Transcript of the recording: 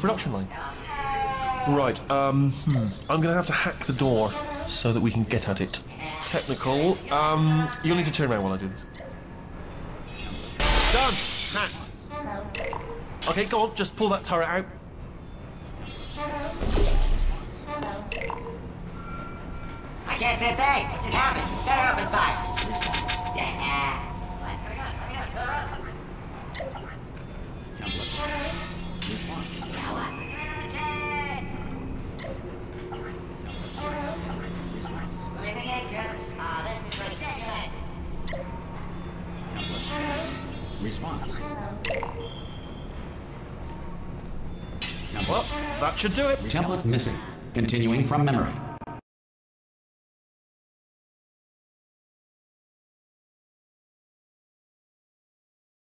production line. Right, I'm gonna have to hack the door so that we can get at it. Technical, you'll need to turn around while I do this. Done! Hacked. Okay, go on, just pull that turret out. I can't say a thing. It just happened. Better open fire. Yeah. Response. Well, that should do it. Template missing. Continuing from memory.